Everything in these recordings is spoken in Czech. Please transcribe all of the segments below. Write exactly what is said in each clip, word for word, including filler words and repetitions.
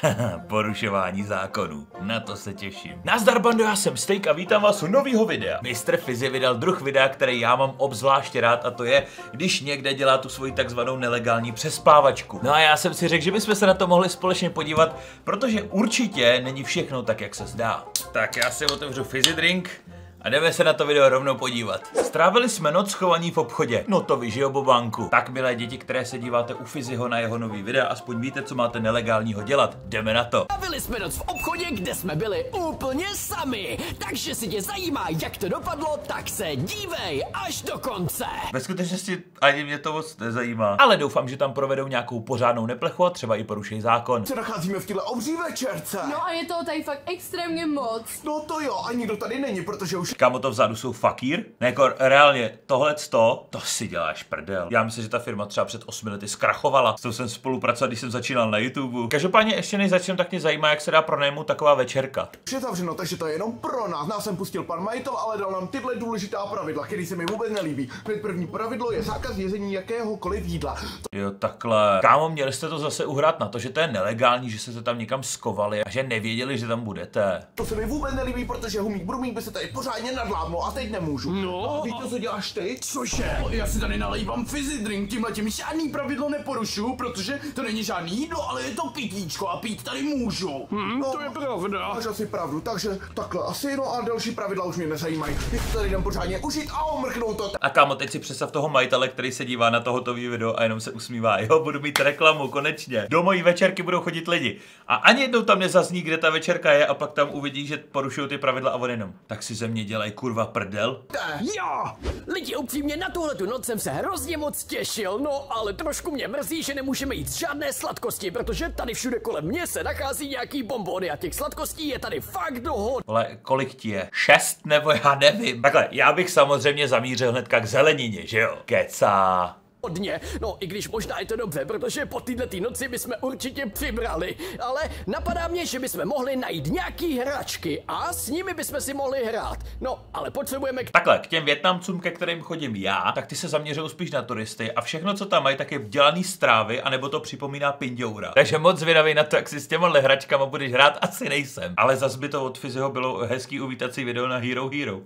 Porušování zákonů. Na to se těším. Nazdar bando, já jsem Steak a vítám vás u nového videa. mistr Fizzy vydal druh videa, který já mám obzvláště rád, a to je, když někde dělá tu svoji takzvanou nelegální přespávačku. No a já jsem si řekl, že bychom se na to mohli společně podívat, protože určitě není všechno tak, jak se zdá. Tak já si otevřu Fizzy drink a jdeme se na to video rovnou podívat. Strávili jsme noc schovaní v obchodě. No to vy, že jo, Bobánku. Tak, milé děti, které se díváte u Fizzyho na jeho nový videa, aspoň víte, co máte nelegálního dělat. Jdeme na to. Strávili jsme noc v obchodě, kde jsme byli úplně sami. Takže si tě zajímá, jak to dopadlo, tak se dívej až do konce. Ve skutečnosti ani mě to moc nezajímá. Ale doufám, že tam provedou nějakou pořádnou neplechu a třeba i poruší zákon. Se nacházíme v téhle obří večerce. No a je to tady fakt extrémně moc. No to jo, a nikdo tady není, protože už... Kámo, to vzadu jsou fakír? Ne, jako reálně, tohleto, to si děláš prdel. Já myslím, že ta firma třeba před osmi lety zkrachovala. S tou jsem spolupracoval, když jsem začínal na YouTube. Každopádně ještě než začnem, tak mě zajímá, jak se dá pronajmout taková večerka. Už je zavřeno, takže to je jenom pro nás. Nás jsem pustil pan majitel, ale dal nám tyhle důležitá pravidla, které se mi vůbec nelíbí. Hned první pravidlo je zákaz jezení jakéhokoliv jídla. Jo, takhle. Kámo, měli jste to zase uhrát na to, že to je nelegální, že jste se tam někam skovali a že nevěděli, že tam budete. To se mi vůbec nelíbí, protože humík brumík by se tady pořádně nadlábnul a teď nemůžu. No, víš to, co děláš ty? Cože? Já si tady nalejvám fizzy drink, tímhletím žádný pravidlo neporušuju, protože to není žádný jídlo, ale je to pitíčko a pít tady můžu. Hm, No, to je pravda. Máš asi pravdu, takže takhle asi, no a další pravidla už mě nezajímají. Teď tady jdem pořádně užít a omrknout to. A kámo, teď si představ toho majitele, který se dívá na tohoto video a jenom se usmívá. Jo, budu mít reklamu, konečně. Do mojí večerky budou chodit lidi. A ani jednou tam nezazní, kde ta večerka je, a pak tam uvidí, že porušují ty pravidla a on jenom. Tak si ze mě dělají kurva prdel. Jo! Lidi, upřímně, na tuhletu noc jsem se hrozně moc těšil, no ale trošku mě mrzí, že nemůžeme jít žádné sladkosti, protože tady všude kolem mě se nachází nějaký bonbony a těch sladkostí je tady fakt dohod. Ale kolik ti je? Šest nebo já nevím. Takhle, já bych samozřejmě zamířil hnedka k zelenině, že jo? Kecá. Hodně. No, i když možná je to dobře, protože po této noci bychom určitě přibrali. Ale napadá mě, že bychom mohli najít nějaký hračky a s nimi bychom si mohli hrát. No, ale potřebujeme... K... Takhle, k těm Vietnamcům, ke kterým chodím já, tak ty se zaměřují spíš na turisty a všechno, co tam mají, tak je vdělaný strávy, anebo to připomíná pindoura. Takže moc zvědavý na to, jak si s těma hračkama budeš hrát, asi nejsem. Ale zas by to od Fizzyho bylo hezký uvítací video na Hero Hero.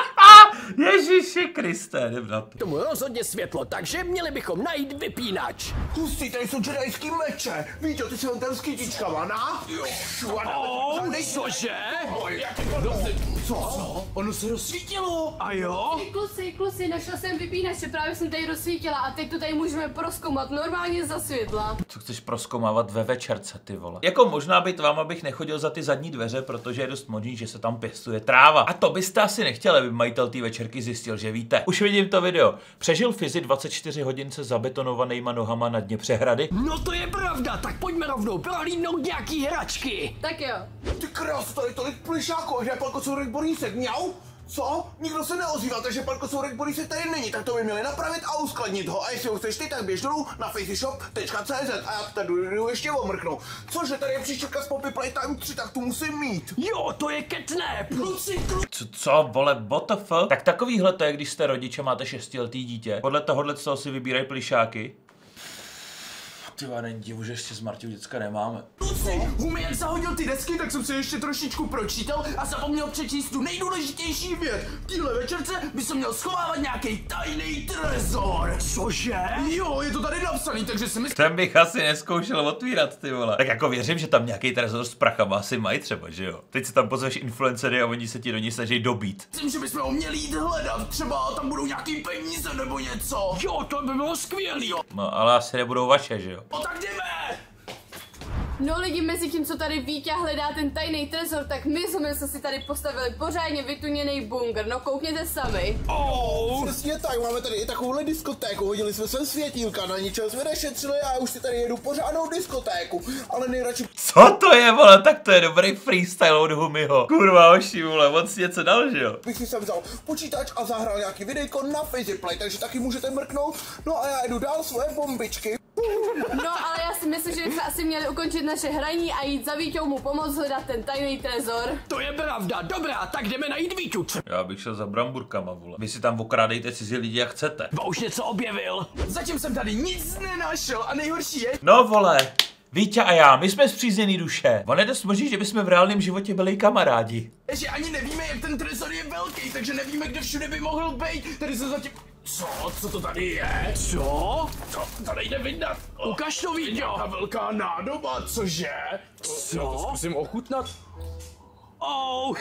Ježíši Kriste, jdem na to. Tomu rozhodně světlo, takže měli bychom najít vypínač. Hustý, tady jsou jedajský meče. Víte, ty jsou ten s kytičkama, na? Oh, cože? Co? Ono se rozsvítilo, a jo? Kluci, kluci, našla jsem vypínače, právě jsem tady rozsvítila a teď to tady můžeme prozkoumat normálně za světla. Co chceš prozkoumávat ve večerce, ty vole? Jako možná být vám, abych nechodil za ty zadní dveře, protože je dost možný, že se tam pěstuje tráva. A to byste asi nechtěli, aby majitel té večerky zjistil, že víte. Už vidím to video. Přežil Fizzy dvacet čtyři hodin se zabetonovanýma nohama na dně přehrady? No to je pravda, tak pojďme rovnou prohlídnout nějaký hračky. Tak jo. Ty krás, tady tolik plišáků, že pan Kocourek Borísek, mňau? Co? Nikdo se neozývá, takže pan Kocourek Borísek tady není, tak to by měli napravit a uskladnit ho. A jestli ho chceš ty, tak běž dolů na fizzyshop tečka cé zet a já tady jdu ještě omrknu. Cože, tady je příštěrka z Poppy Playtime tři, tak tu musím mít. Jo, to je catnap. Kluci, kluci. Co, co, vole, what the fuck? Tak takovýhle to je, když jste rodiče, máte šestiletý dítě. Podle tohohle z toho si vybírají plišáky. Tyva, není divu, že ještě s Marťou děcka nemáme. Kluci, Humi, jak zahodil ty desky, tak jsem si ještě trošičku pročítal a zapomněl přečíst tu nejdůležitější věc. V téhle večerce by se měl schovávat nějaký tajný trezor. Cože? Jo, je to tady napsaný, takže si myslím... Ten bych asi neskoušel otvírat, ty vole. Tak jako věřím, že tam nějaký trezor s prachama asi mají třeba, že jo? Teď si tam pozveš influencery a oni se ti do ní snaží dobít. Myslím, že bychom ho měli jít hledat, třeba tam budou nějaký peníze nebo něco. Jo, to by bylo skvělý, jo. No, ale asi nebudou vaše, že jo? No tak jdeme! No lidi, mezi tím, co tady Vítě hledá ten tajný trezor, tak my jsme se si tady postavili pořádně vytuněný bunkr. No koukněte sami. Oh. Přesně tak, máme tady i takovouhle diskotéku, hodili jsme sem světílka, na ničem jsme nešetřili a já už si tady jedu pořádnou diskotéku, ale nejradši... Co to je, vole? Tak to je dobrý freestyle od Humiho. Kurva oši, vole, on si něco dal, že jo? Bych si sem vzal počítač a zahrál nějaký videjko na Fizzyplay, takže taky můžete mrknout. No a já jdu dál svoje bombičky. No ale já si myslím, že bychom asi měli ukončit naše hraní a jít za Víťou mu pomoct hledat ten tajný trezor. To je pravda, dobrá, tak jdeme najít Víťu. Já bych šel za bramburkama, vole. Vy si tam okrádejte cizí lidi, jak chcete. Bo už něco objevil. Zatím jsem tady nic nenašel a nejhorší je... No, vole. Vítě a já, my jsme spřízněný duše. On je dost možný, že bychom v reálném životě byli kamarádi. Že ani nevíme, jak ten trezor je velký, takže nevíme, kde všude by mohl být. Tady se zatím... Co? Co to tady je? Co? To, to nejde vydat. Ukaž to, Víťo. Nějaká velká nádoba, cože? Co? Já to zkusím ochutnat. Oh,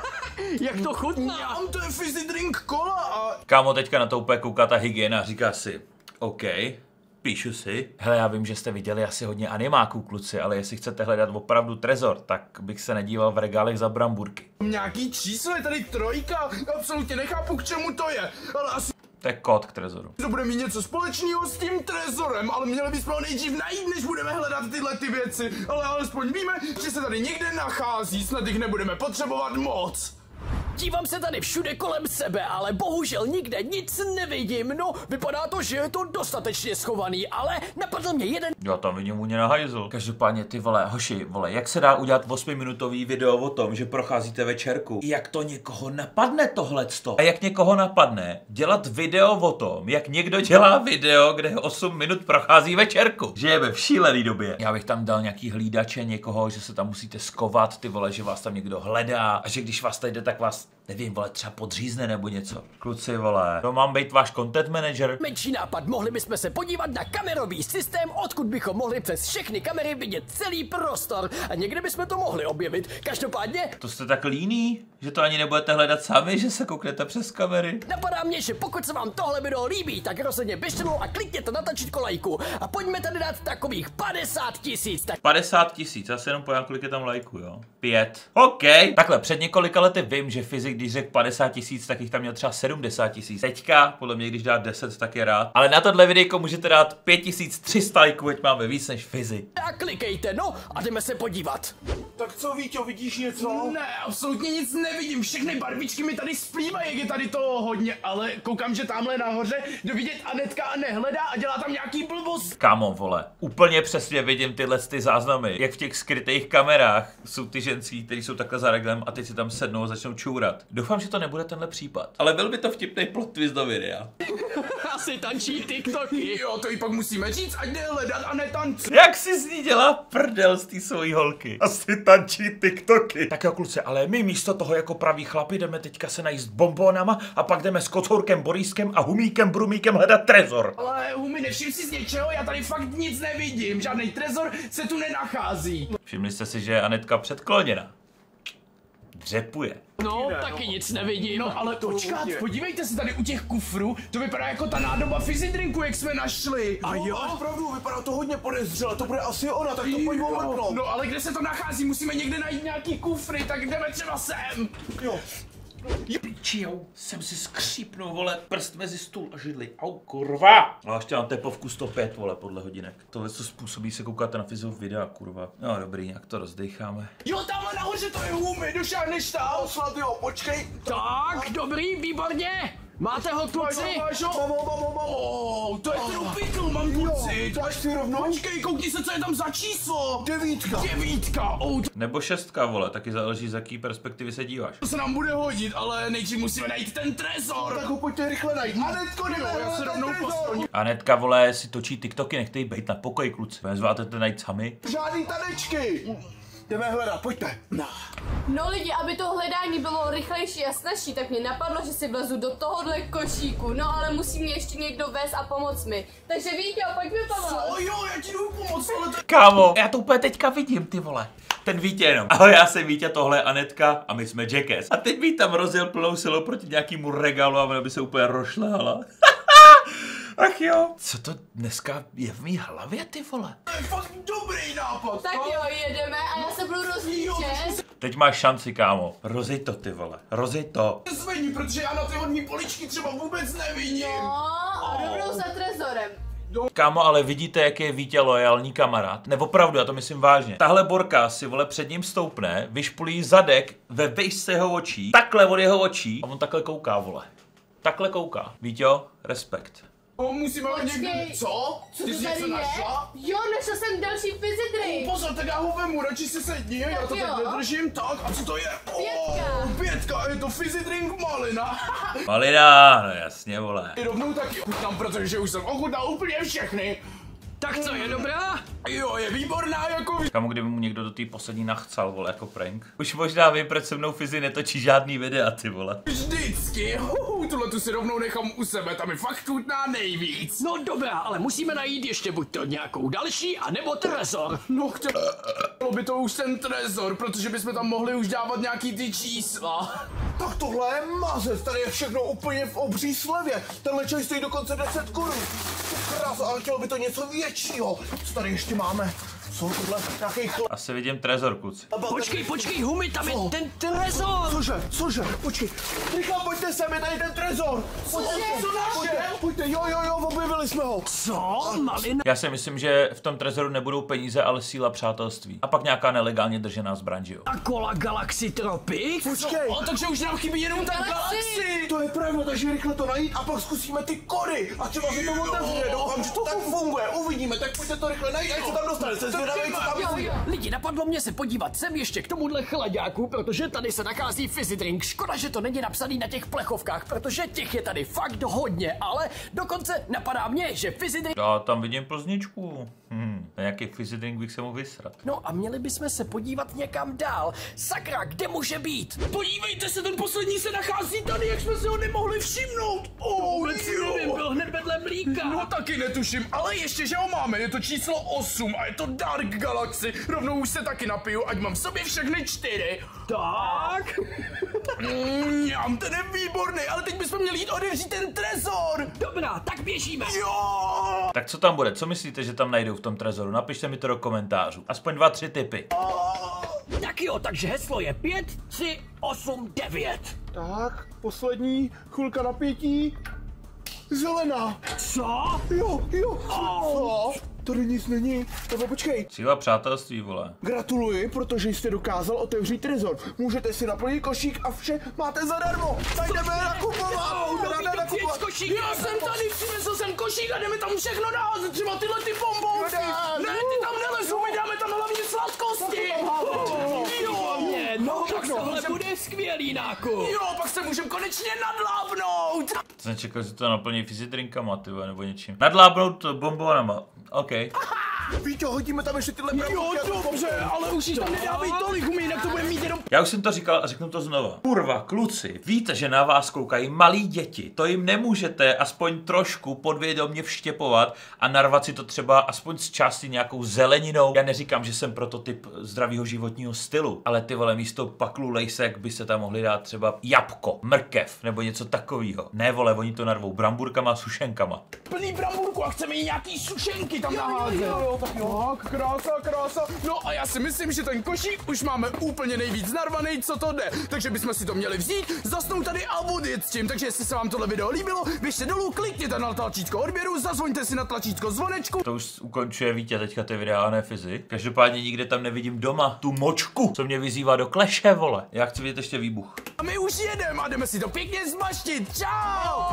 jak to chutná. Mňam, to je fizzy drink cola a... Kámo, teďka na to úplně kouká ta hygiena a říká si, OK, píšu si. Hele, já vím, že jste viděli asi hodně animáků, kluci, ale jestli chcete hledat opravdu trezor, tak bych se nedíval v regálech za bramburky. Nějaký číslo je tady trojka, absolutně nechápu, k čemu to je, ale asi To je kód k trezoru. to bude mít něco společného s tím trezorem, ale měli bychom ho nejdřív najít, než budeme hledat tyhle ty věci, ale alespoň víme, že se tady někde nachází, snad jich nebudeme potřebovat moc. Dívám se tady všude kolem sebe, ale bohužel nikde nic nevidím. No, vypadá to, že je to dostatečně schovaný, ale napadl mě jeden... Já tam vidím vůně na hajzl. Každopádně ty vole, hoši, vole, jak se dá udělat osmiminutový video o tom, že procházíte večerku? Jak to někoho napadne tohleto? A jak někoho napadne dělat video o tom, jak někdo dělá video, kde osm minut prochází večerku? Žijeme v šílený době. Já bych tam dal nějaký hlídače někoho, že se tam musíte skovat, ty vole, že vás tam někdo hledá a že když vás tady jde, tak vás, nevím, vole, třeba podřízne nebo něco. Kluci, vole, to mám být váš content manager? menší nápad. Mohli bychom se podívat na kamerový systém, odkud bychom mohli přes všechny kamery vidět celý prostor. A někde bychom to mohli objevit. Každopádně To jste tak líný, že to ani nebudete hledat sami, že se kouknete přes kamery? napadá mě, že pokud se vám tohle video líbí, tak rozhodně běžte dolů a klikněte na tlačítko lajku. A pojďme tady dát takových padesát tisíc. Tak padesát tisíc, já si jenom pojďám, kolik je tam lajků, jo? Pět. OK. Takhle, před několika lety vím, že fyzik, když řekl padesát tisíc, tak jich tam měl třeba sedmdesát tisíc. Teďka, podle mě, když dá deset, tak je rád. Ale na tohle videjko můžete dát pět tisíc tři sta lajků, ať máme víc než fyzik. a klikejte, no a jdeme se podívat. Tak co, Víťo, vidíš něco? Ne, absolutně nic nevidím, všechny barvičky mi tady splývají, jak je tady toho hodně, ale koukám, že tamhle nahoře jde vidět Anetka a nehledá a dělá tam nějaký blbost. Kámo, vole, úplně přesně vidím tyhle ty záznamy, jak v těch skrytých kamerách jsou ty ženský, kteří jsou takhle za reglem a teď si tam sednou a začnou čůrat. Doufám, že to nebude tenhle případ. Ale byl by to vtipný plot twist do videa. Asi tančí TikToky. Jo, to jí pak musíme říct, ať jde hledat a netancuje. Jak si z ní dělá prdel z té svojí holky? Asi tančí TikToky. Tak jo, kluci, ale my místo toho jako praví chlapi jdeme teďka se najíst bombónama a pak jdeme s Kocourkem Boriskem a Humíkem Brumíkem hledat trezor. Ale Humi, nevšim si z něčeho, já tady fakt nic nevidím, žádný trezor se tu nenachází. Všimli jste si, že je Anetka předkloněna. Dřepuje. No, taky nic nevidím. No ale počkat, podívejte se tady u těch kufrů, to vypadá jako ta nádoba fizzy drinku, jak jsme našli. A jo, máš pravdu, vypadá to hodně podezřele, to bude asi ona, tak to pojďme mrknout. No ale kde se to nachází, musíme někde najít nějaký kufry, tak jdeme třeba sem. Jo. Pičijou, jsem si skřípnul, vole, prst mezi stůl a židli. Au, kurva. A ještě mám tepovku sto pět, vole, podle hodinek. Tohle co způsobí, se koukáte na fyzov videa, kurva. No dobrý, nějak to rozdecháme. Jo, tamhle nahoře to je Humi, došáhneš tam. No snad jo, počkej. Tak, dobrý, výborně. Máte ho, kluci? Máš ho? Mám ho, mám ho, mám ho. Oh, to je trupidl, mám pocit. Dáš si rovnou? Počkej, koukni se, co je tam za číslo. Devítka. Devítka, oh, Nebo šestka, vole, taky záleží, z jaký perspektivy se díváš. to se nám bude hodit, ale nejdřív musíme najít ten trezor. Tak ho pojďte rychle najít. Anetko, jdeme Jo, já se hledat rovnou trezor. postavím. Anetka, vole, si točí TikToky, nechte jí bejt na pokoji, kluci. Zvládáte to najít sami? Žádný tanečky. Jdeme hledat, pojďte. No lidi, aby to hledání bylo rychlejší a snazší, tak mě napadlo, že si vlezu do tohohle košíku. No ale musí mě ještě někdo vést a pomoct mi. Takže Vítě, pojď mi pomoct. Oh jo, já ti jdu pomoct, ale to... Kámo, já to úplně teďka vidím, ty vole. Ten Vítě jenom. Ahoj, já jsem Vítě, tohle je Anetka a my jsme Jackass. A teď by tam rozjel plnou silou proti nějakému regálu a ona by se úplně rošlehala. Ach jo. Co to dneska je v mý hlavě, ty vole? To je fakt dobrý nápad. Tak jo, jedeme a já se budu rozlížet. Teď máš šanci, kámo. Rozej to, ty vole. Rozej to. Zvení, protože já na ty hodní poličky třeba vůbec nevidím. No, a rovnou za trezorem. Kámo, ale vidíte, jak je Vítě lojální kamarád? Ne, opravdu, já to myslím vážně. Tahle borka si, vole, před ním stoupne, vyšpulí zadek ve výšce jeho očí, takhle od jeho očí a on takhle kouká, vole. Takhle kouká. Víťo, respekt. O, musíme ho Počkej. někde... Co? Co Ty to jsi tady něco je? našla? Jo, našla jsem další fizzy drink. Pozor, tak já ho vemu, radši si sedni, já to jo. teď nedržím, tak, a co to je? Pětka. Oh, pětka, je to fizzy drink malina. Malina, no jasně, vole. I rovnou taky ochutnám, protože už jsem ochutnal úplně všechny. Tak co, je dobrá? Jo, je výborná jako vy... Kamu, kdyby mu někdo do té poslední nachcal, vole, jako prank. Už možná vím, proč se mnou Fizzy netočí žádný videa, ty vole. Vždycky. Huhu, tuhle tu si rovnou nechám u sebe, tam mi fakt chutná nejvíc. No dobrá, ale musíme najít ještě buď to nějakou další, anebo trezor. No chtělo by to už ten trezor, protože bychom tam mohli už dávat nějaký ty čísla. Tak tohle je mazec, tady je všechno úplně v obří slevě. Tenhle čaj stojí dokonce deset korun. Krása, ale chtělo by to něco většího. Co tady ještě máme? Jsou tohle nějaký chlap. Asi vidím trezor, kluci. Počkej, počkej, Humi, tam je Co? ten trezor. Cože, cože, počkej, rychle pojďte sem, je tady ten trezor. Pojďte, Co pojďte, pojďte, jo, jo, jo, objevili jsme ho. Co, malina? Já si myslím, že v tom trezoru nebudou peníze, ale síla přátelství. A pak nějaká nelegálně držená zbraň, že jo? A kola Galaxy Tropic? Počkej, O, takže už nám chybí jenom ta galaxie. to je pravda, takže rychle to najít a pak zkusíme ty kody. A třeba se to otevře, doufám, že to tak funguje, uvidíme, tak pojďte to rychle najít, ať se tam dostane, jsem zvědavý, co tam bude. Lidi, napadlo mě se podívat sem ještě k tomuhle chlaďáku, protože tady se nachází fizzy drink. Škoda, že to není napsaný na těch plechovkách, protože těch je tady fakt hodně, ale dokonce napadá mě, že fizzy drink... Já tam vidím plzničku. Hm, na nějaký fizzy drink bych se mohl vysrat. No a měli bychom se podívat někam dál. Sakra, kde může být? Podívejte se, ten poslední se nachází tady, jak jsme si ho nemohli všimnout. Oh, Vůbec si nevím, byl hned vedle mlíka. No taky netuším, ale ještě, že ho máme, je to číslo osm a je to Dark Galaxy. Rovnou už se taky napiju, ať mám v sobě všechny čtyři. Tak. Mňam, ten je výborný, ale teď bychom měli jít otevřít ten trezor. Dobrá, tak běžíme. Jo! Tak co tam bude? Co myslíte, že tam najdou v tom trezoru? Napište mi to do komentářů. Aspoň dva, tři tipy. Tak jo, takže heslo je pět, tři, osm, devět. Tak, poslední chvilka napětí. Zelená. Co? Jo, jo, co? Tady nic není. Nebo počkej, Síla přátelství, vole. gratuluji, protože jste dokázal otevřít trezor. Můžete si naplnit košík a vše máte zadarmo. Tak jdeme nakupovat. Jdeme nakupovat. Já jsem tady, přinesl jsem košík a jdeme tam všechno dát, třeba tyhle ty bombonky. Ne, ty tam nelezu, my dáme tam hlavně sladkosti. Jo, Ne, no, tak tohle bude skvělý nákup. jo, pak se můžeme konečně nadlábnout. Jsem čekal, že to naplní fizzy drinkama, ty vole, nebo něčím. Nadlábnout bombonama. OK. Víťo, hodíme tam ještě tyhle Jo, bramburky a dobře, ale už jich tam nedávej tolik, umí, jinak to bude mít jenom... Já už jsem to říkal a řeknu to znova. Kurva, kluci, víte, že na vás koukají malí děti. To jim nemůžete aspoň trošku podvědomě vštěpovat a narvat si to třeba aspoň z části nějakou zeleninou. Já neříkám, že jsem prototyp zdravého životního stylu, ale ty vole, místo paklu lejsek by se tam mohli dát třeba jabko, mrkev nebo něco takového. Ne vole, oni to narvou bramburkama a sušenkama. Plný bramburku a chceme jí nějaký sušenky tam naházet. Jo, jo, tak jo. Tak, krása, krása. No a já si myslím, že ten košík už máme úplně nejvíc narvaný, co to jde. Takže bychom si to měli vzít, zasnout tady a odjet s tím. Takže jestli se vám tohle video líbilo, běžte dolů, klikněte na tlačítko odběru, zazvoňte si na tlačítko zvonečku. To už ukončuje Vítě teďka ty videa a ne Fizzy. Každopádně nikde tam nevidím doma tu močku, co mě vyzývá do kleše, vole. Já chci vidět ještě výbuch. A my už jedeme a jdeme si to pěkně zmaštit. Čau!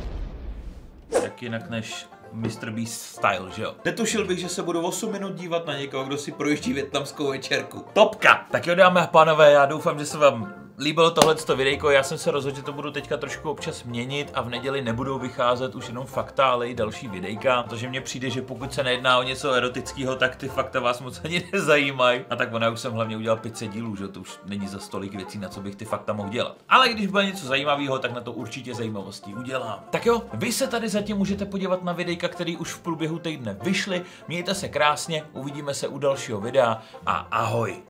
Jak jinak než mister Beast style, že jo? Netušil bych, že se budu osm minut dívat na někoho, kdo si projíždí vietnamskou večerku. Topka! Tak jo, dámy a pánové, já doufám, že se vám líbilo tohleto videjko. Já jsem se rozhodl, že to budu teďka trošku občas měnit a v neděli nebudou vycházet už jenom fakta, ale i další videjka, protože mně přijde, že pokud se nejedná o něco erotického, tak ty fakta vás moc ani nezajímají. A tak ona už jsem hlavně udělal pět set dílů, že to už není za stolik věcí, na co bych ty fakta mohl dělat. Ale když bude něco zajímavého, tak na to určitě zajímavostí udělám. Tak jo, vy se tady zatím můžete podívat na videjka, které už v průběhu týdne vyšly. Mějte se krásně, uvidíme se u dalšího videa a ahoj.